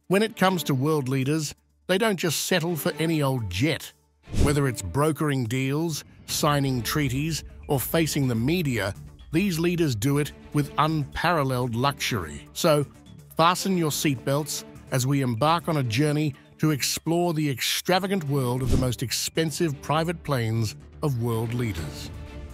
When it comes to world leaders, they don't just settle for any old jet. Whether it's brokering deals, signing treaties, or facing the media, these leaders do it with unparalleled luxury. So, fasten your seatbelts as we embark on a journey to explore the extravagant world of the most expensive private planes of world leaders.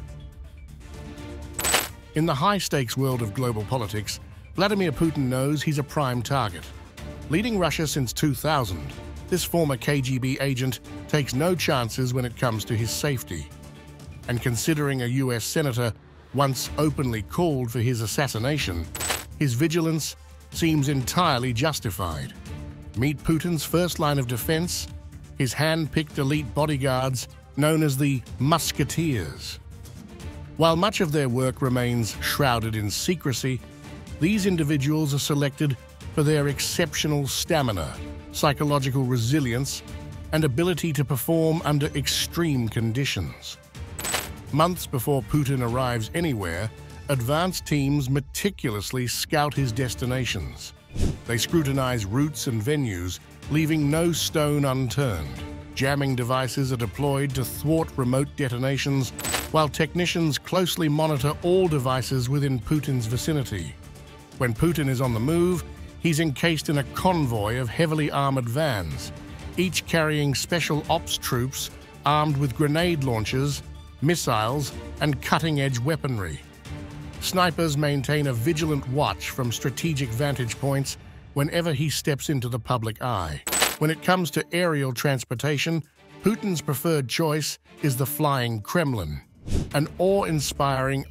In the high-stakes world of global politics, Vladimir Putin knows he's a prime target. Leading Russia since 2000, this former KGB agent takes no chances when it comes to his safety. And considering a US senator once openly called for his assassination, his vigilance seems entirely justified. Meet Putin's first line of defense, his hand-picked elite bodyguards known as the Musketeers. While much of their work remains shrouded in secrecy, these individuals are selected for their exceptional stamina, psychological resilience, and ability to perform under extreme conditions. Months before Putin arrives anywhere, advanced teams meticulously scout his destinations. They scrutinize routes and venues, leaving no stone unturned. Jamming devices are deployed to thwart remote detonations, while technicians closely monitor all devices within Putin's vicinity. When Putin is on the move, he's encased in a convoy of heavily armored vans, each carrying special ops troops armed with grenade launchers, missiles, and cutting-edge weaponry. Snipers maintain a vigilant watch from strategic vantage points whenever he steps into the public eye. When it comes to aerial transportation, Putin's preferred choice is the Flying Kremlin, an awe-inspiring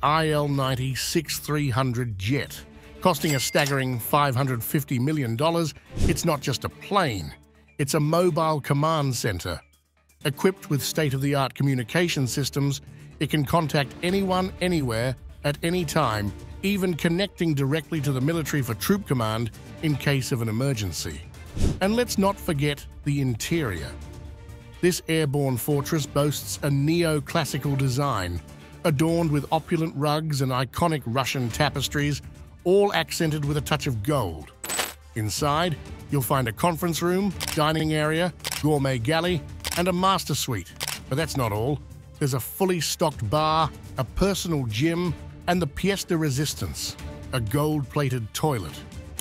IL-90-6300 jet. Costing a staggering $550 million, it's not just a plane, it's a mobile command center. Equipped with state-of-the-art communication systems, it can contact anyone, anywhere, at any time, even connecting directly to the military for troop command in case of an emergency. And let's not forget the interior. This airborne fortress boasts a neo-classical design, adorned with opulent rugs and iconic Russian tapestries, all accented with a touch of gold. Inside, you'll find a conference room, dining area, gourmet galley, and a master suite. But that's not all. There's a fully stocked bar, a personal gym, and the pièce de résistance, a gold-plated toilet.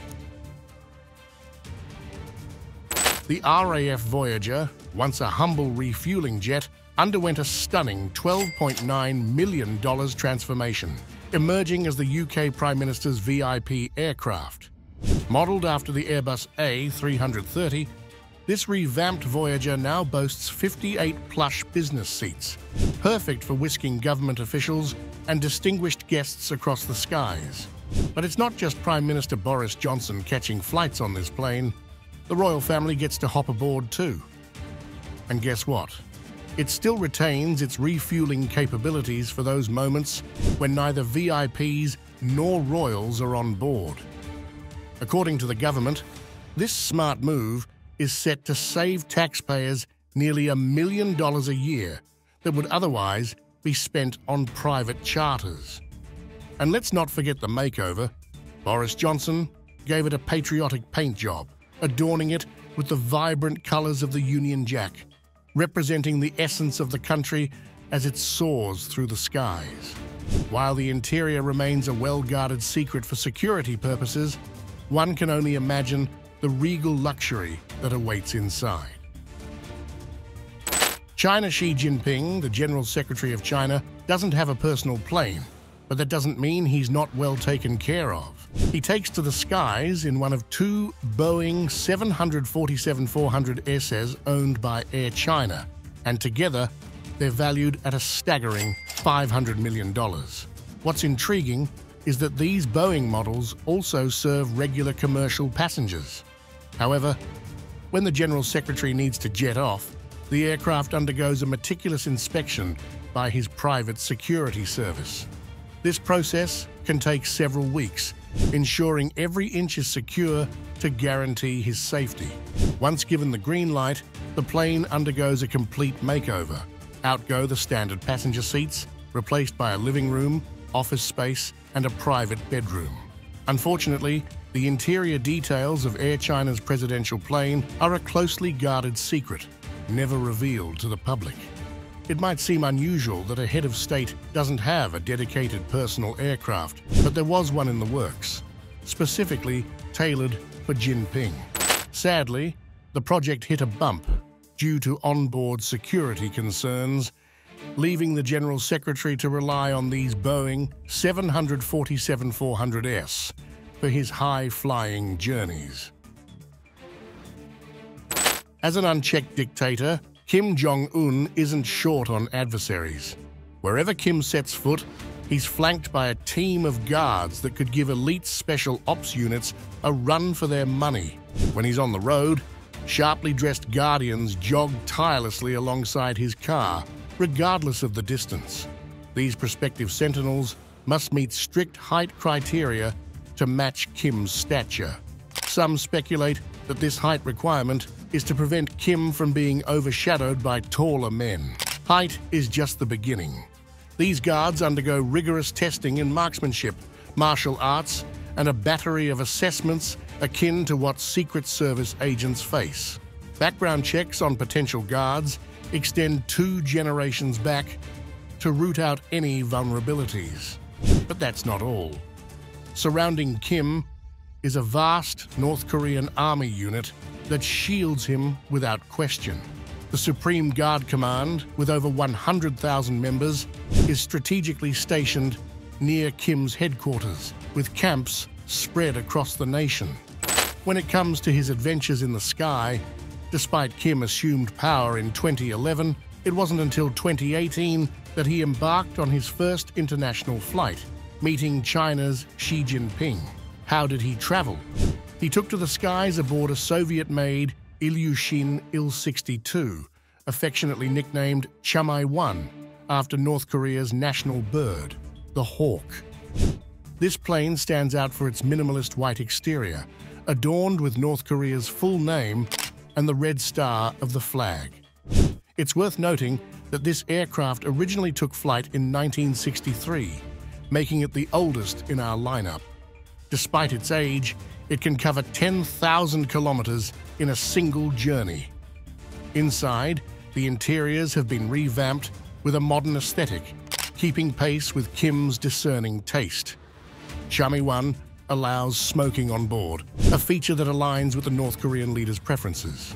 The RAF Voyager, once a humble refueling jet, underwent a stunning $12.9 million transformation, emerging as the UK Prime Minister's VIP aircraft. Modelled after the Airbus A330, this revamped Voyager now boasts 58 plush business seats, perfect for whisking government officials and distinguished guests across the skies. But it's not just Prime Minister Boris Johnson catching flights on this plane. The royal family gets to hop aboard too. And guess what? It still retains its refueling capabilities for those moments when neither VIPs nor royals are on board. According to the government, this smart move is set to save taxpayers nearly $1 million a year that would otherwise be spent on private charters. And let's not forget the makeover. Boris Johnson gave it a patriotic paint job, adorning it with the vibrant colours of the Union Jack, representing the essence of the country as it soars through the skies. While the interior remains a well-guarded secret for security purposes, one can only imagine the regal luxury that awaits inside. China's Xi Jinping, the General Secretary of China, doesn't have a personal plane, but that doesn't mean he's not well taken care of. He takes to the skies in one of two Boeing 747-400 SS owned by Air China, and together they're valued at a staggering $500 million. What's intriguing is that these Boeing models also serve regular commercial passengers. However, when the General Secretary needs to jet off, the aircraft undergoes a meticulous inspection by his private security service. This process can take several weeks, ensuring every inch is secure to guarantee his safety. Once given the green light, the plane undergoes a complete makeover. Out go the standard passenger seats, replaced by a living room, office space, and a private bedroom. Unfortunately, The interior details of Air China's presidential plane are a closely guarded secret, never revealed to the public. It might seem unusual that a head of state doesn't have a dedicated personal aircraft, but there was one in the works, specifically tailored for Jinping. Sadly, the project hit a bump due to onboard security concerns, leaving the General Secretary to rely on these Boeing 747-400s for his high-flying journeys. As an unchecked dictator, Kim Jong-un isn't short on adversaries. Wherever Kim sets foot, he's flanked by a team of guards that could give elite special ops units a run for their money. When he's on the road, sharply dressed guardians jog tirelessly alongside his car, regardless of the distance. These prospective sentinels must meet strict height criteria to match Kim's stature. Some speculate that this height requirement is to prevent Kim from being overshadowed by taller men. Height is just the beginning. These guards undergo rigorous testing in marksmanship, martial arts, and a battery of assessments akin to what Secret Service agents face. Background checks on potential guards extend 2 generations back to root out any vulnerabilities. But that's not all. Surrounding Kim is a vast North Korean army unit that shields him without question. The Supreme Guard Command, with over 100,000 members, is strategically stationed near Kim's headquarters, with camps spread across the nation. When it comes to his adventures in the sky, despite Kim assumed power in 2011, it wasn't until 2018 that he embarked on his first international flight, meeting China's Xi Jinping. How did he travel? He took to the skies aboard a Soviet-made Ilyushin Il-62, affectionately nicknamed Chamai-1, after North Korea's national bird, the hawk. This plane stands out for its minimalist white exterior, adorned with North Korea's full name and the red star of the flag. It's worth noting that this aircraft originally took flight in 1963, making it the oldest in our lineup. Despite its age, it can cover 10,000 kilometers in a single journey. Inside, the interiors have been revamped with a modern aesthetic, keeping pace with Kim's discerning taste. Chami-1 allows smoking on board, a feature that aligns with the North Korean leader's preferences.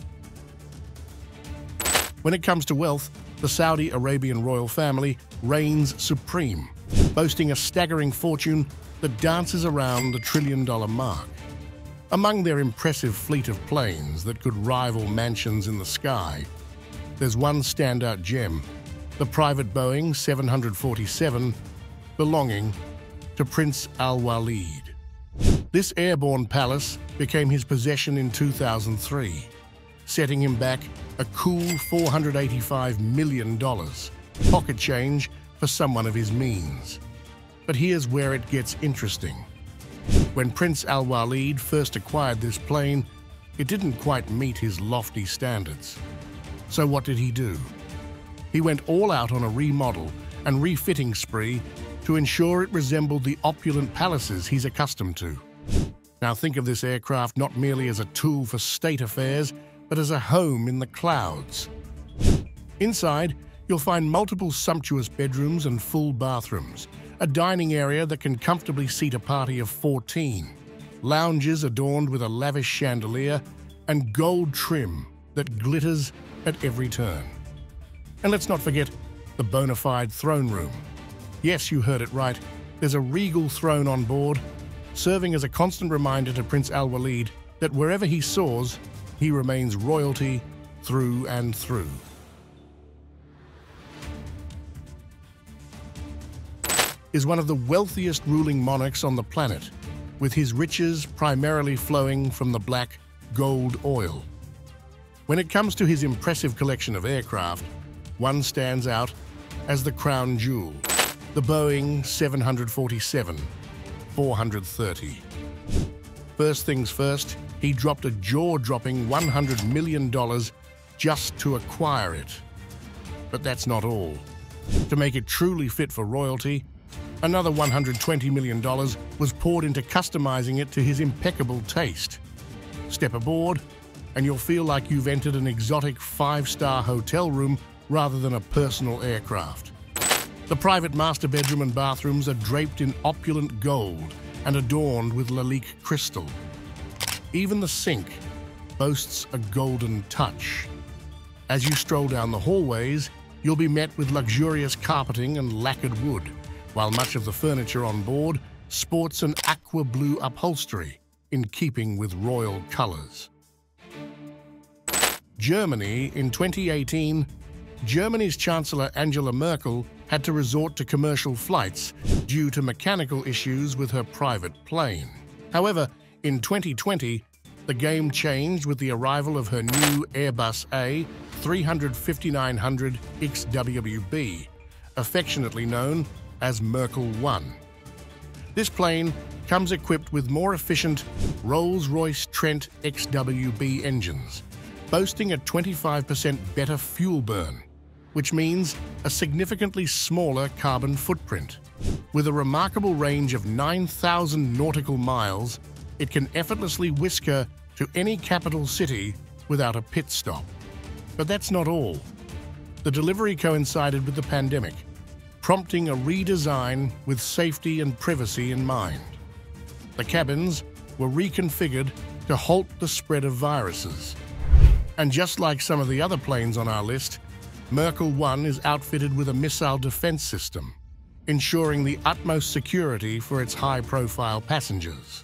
When it comes to wealth, the Saudi Arabian royal family reigns supreme, boasting a staggering fortune that dances around the $1 trillion mark. Among their impressive fleet of planes that could rival mansions in the sky, there's one standout gem, the private Boeing 747 belonging to Prince Al-Walid. This airborne palace became his possession in 2003, setting him back a cool $485 million, pocket change for someone of his means. But here's where it gets interesting. When Prince Al-Walid first acquired this plane, it didn't quite meet his lofty standards. So what did he do? He went all out on a remodel and refitting spree to ensure it resembled the opulent palaces he's accustomed to. Now think of this aircraft not merely as a tool for state affairs, but as a home in the clouds. Inside, you'll find multiple sumptuous bedrooms and full bathrooms, a dining area that can comfortably seat a party of 14, lounges adorned with a lavish chandelier, and gold trim that glitters at every turn. And let's not forget the bona fide throne room. Yes, you heard it right. There's a regal throne on board, serving as a constant reminder to Prince Al-Walid that wherever he soars, he remains royalty through and through. Is one of the wealthiest ruling monarchs on the planet, with his riches primarily flowing from the black gold oil. When it comes to his impressive collection of aircraft, one stands out as the crown jewel, the Boeing 747-430. First things first, he dropped a jaw-dropping $100 million just to acquire it. But that's not all. To make it truly fit for royalty, Another $120 million was poured into customizing it to his impeccable taste. Step aboard, and you'll feel like you've entered an exotic 5-star hotel room rather than a personal aircraft. The private master bedroom and bathrooms are draped in opulent gold and adorned with Lalique crystal. Even the sink boasts a golden touch. As you stroll down the hallways, you'll be met with luxurious carpeting and lacquered wood, while much of the furniture on board sports an aqua blue upholstery in keeping with royal colors. Germany in 2018, Germany's Chancellor Angela Merkel had to resort to commercial flights due to mechanical issues with her private plane. However, in 2020, the game changed with the arrival of her new Airbus A350-900 XWB, affectionately known as Merkel 1. This plane comes equipped with more efficient Rolls-Royce Trent XWB engines, boasting a 25% better fuel burn, which means a significantly smaller carbon footprint. With a remarkable range of 9,000 nautical miles, it can effortlessly whisk her to any capital city without a pit stop. But that's not all. The delivery coincided with the pandemic, prompting a redesign with safety and privacy in mind. The cabins were reconfigured to halt the spread of viruses. And just like some of the other planes on our list, Merkel 1 is outfitted with a missile defense system, ensuring the utmost security for its high-profile passengers.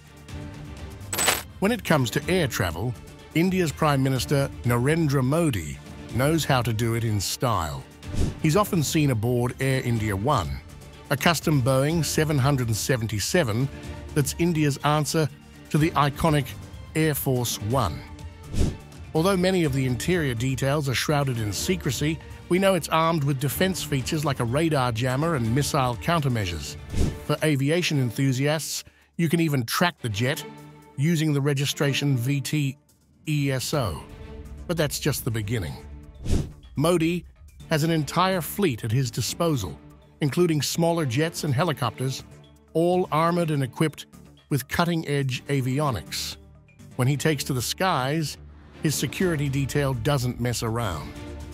When it comes to air travel, India's Prime Minister Narendra Modi knows how to do it in style. He's often seen aboard Air India 1, a custom Boeing 777 that's India's answer to the iconic Air Force One. Although many of the interior details are shrouded in secrecy, we know it's armed with defense features like a radar jammer and missile countermeasures. For aviation enthusiasts, you can even track the jet using the registration VT-ESO. But that's just the beginning. Modi has an entire fleet at his disposal, including smaller jets and helicopters, all armored and equipped with cutting-edge avionics. When he takes to the skies, his security detail doesn't mess around.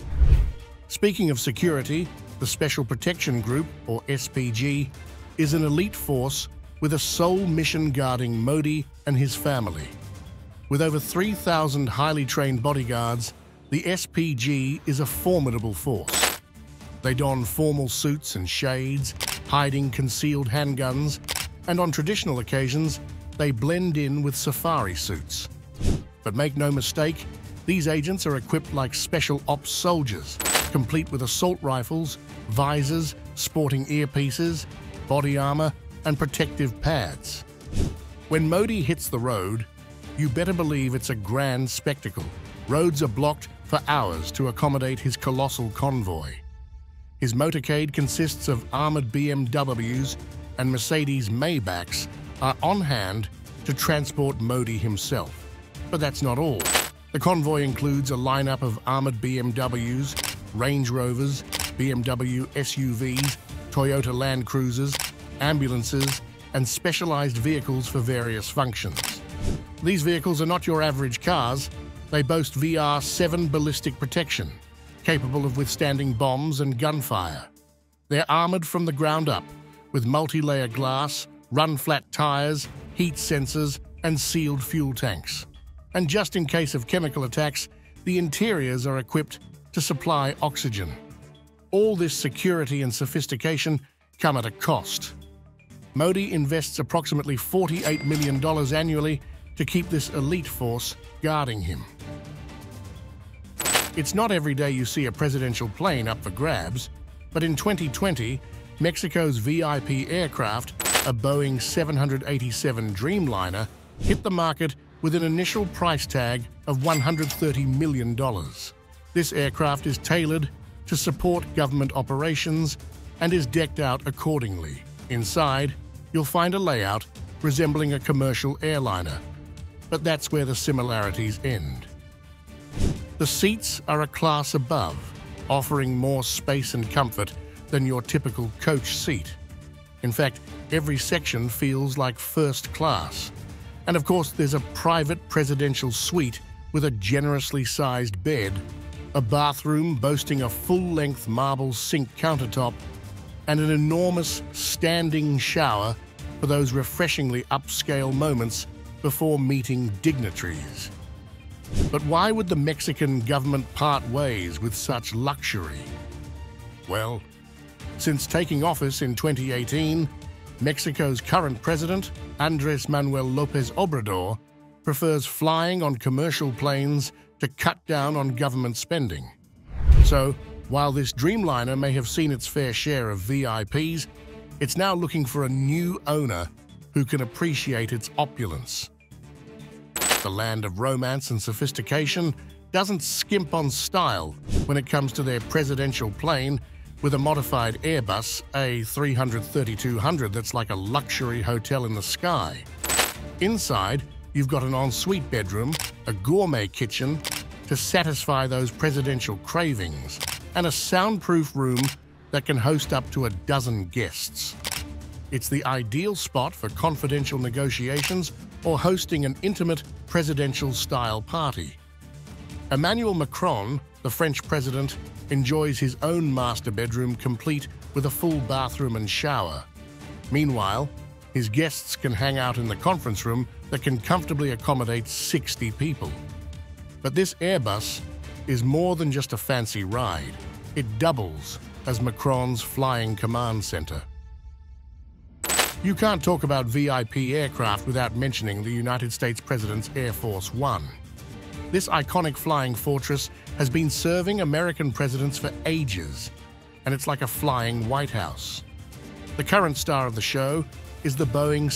Speaking of security, the Special Protection Group, or SPG, is an elite force with a sole mission guarding Modi and his family. With over 3,000 highly trained bodyguards, the SPG is a formidable force. They don formal suits and shades, hiding concealed handguns, and on traditional occasions, they blend in with safari suits. But make no mistake, these agents are equipped like special ops soldiers, complete with assault rifles, visors, sporting earpieces, body armor, and protective pads. When Modi hits the road, you better believe it's a grand spectacle. Roads are blocked for hours to accommodate his colossal convoy. His motorcade consists of armored BMWs and Mercedes Maybachs are on hand to transport Modi himself. But that's not all. The convoy includes a lineup of armored BMWs, Range Rovers, BMW SUVs, Toyota Land Cruisers, ambulances, and specialized vehicles for various functions. These vehicles are not your average cars. They boast VR-7 ballistic protection, capable of withstanding bombs and gunfire. They're armored from the ground up, with multi-layer glass, run-flat tires, heat sensors, and sealed fuel tanks. And just in case of chemical attacks, the interiors are equipped to supply oxygen. All this security and sophistication come at a cost. Modi invests approximately $48 million annually to keep this elite force guarding him. It's not every day you see a presidential plane up for grabs, but in 2020, Mexico's VIP aircraft, a Boeing 787 Dreamliner, hit the market with an initial price tag of $130 million. This aircraft is tailored to support government operations and is decked out accordingly. Inside, you'll find a layout resembling a commercial airliner, but that's where the similarities end. The seats are a class above, offering more space and comfort than your typical coach seat. In fact, every section feels like first class. And of course, there's a private presidential suite with a generously sized bed, a bathroom boasting a full-length marble sink countertop, and an enormous standing shower for those refreshingly upscale moments before meeting dignitaries. But why would the Mexican government part ways with such luxury? Well, since taking office in 2018, Mexico's current president, Andrés Manuel López Obrador, prefers flying on commercial planes to cut down on government spending. So, while this Dreamliner may have seen its fair share of VIPs, it's now looking for a new owner who can appreciate its opulence. The land of romance and sophistication doesn't skimp on style when it comes to their presidential plane with a modified Airbus A330-200 that's like a luxury hotel in the sky. Inside, you've got an ensuite bedroom, a gourmet kitchen to satisfy those presidential cravings, and a soundproof room that can host up to a dozen guests. It's the ideal spot for confidential negotiations or hosting an intimate presidential-style party. Emmanuel Macron, the French president, enjoys his own master bedroom complete with a full bathroom and shower. Meanwhile, his guests can hang out in the conference room that can comfortably accommodate 60 people. But this Airbus is more than just a fancy ride. It doubles as Macron's flying command center. You can't talk about VIP aircraft without mentioning the United States President's Air Force One. This iconic flying fortress has been serving American presidents for ages, and it's like a flying White House. The current star of the show is the Boeing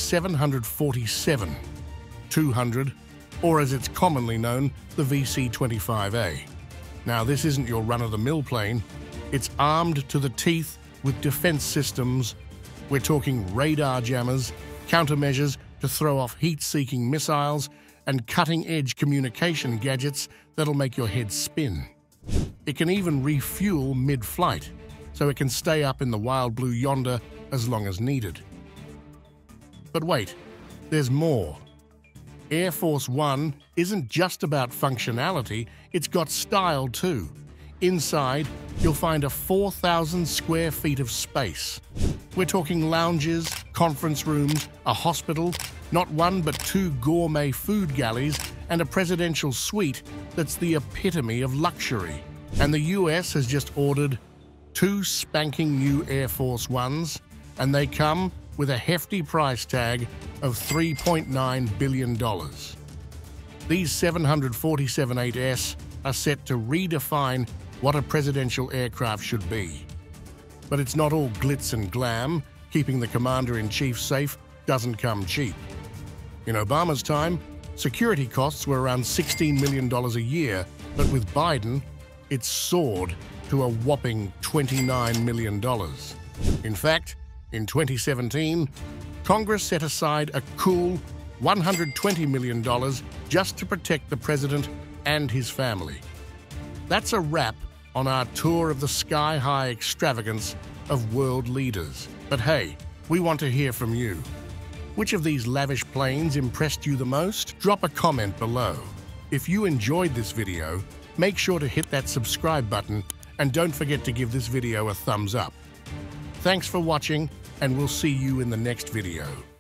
747-200, or as it's commonly known, the VC-25A. Now, this isn't your run-of-the-mill plane. It's armed to the teeth with defense systems. We're talking radar jammers, countermeasures to throw off heat-seeking missiles, and cutting-edge communication gadgets that'll make your head spin. It can even refuel mid-flight, so it can stay up in the wild blue yonder as long as needed. But wait, there's more. Air Force One isn't just about functionality, it's got style too. Inside, you'll find a 4,000 square feet of space. We're talking lounges, conference rooms, a hospital, not one but two gourmet food galleys, and a presidential suite that's the epitome of luxury. And the US has just ordered 2 spanking new Air Force Ones, and they come with a hefty price tag of $3.9 billion. These 747-8S are set to redefine what a presidential aircraft should be. But it's not all glitz and glam. Keeping the commander-in-chief safe doesn't come cheap. In Obama's time, security costs were around $16 million a year, but with Biden, it's soared to a whopping $29 million. In fact, in 2017, Congress set aside a cool $120 million just to protect the president and his family. That's a wrap on our tour of the sky-high extravagance of world leaders. But hey, we want to hear from you. Which of these lavish planes impressed you the most? Drop a comment below. If you enjoyed this video, make sure to hit that subscribe button and don't forget to give this video a thumbs up. Thanks for watching, and we'll see you in the next video.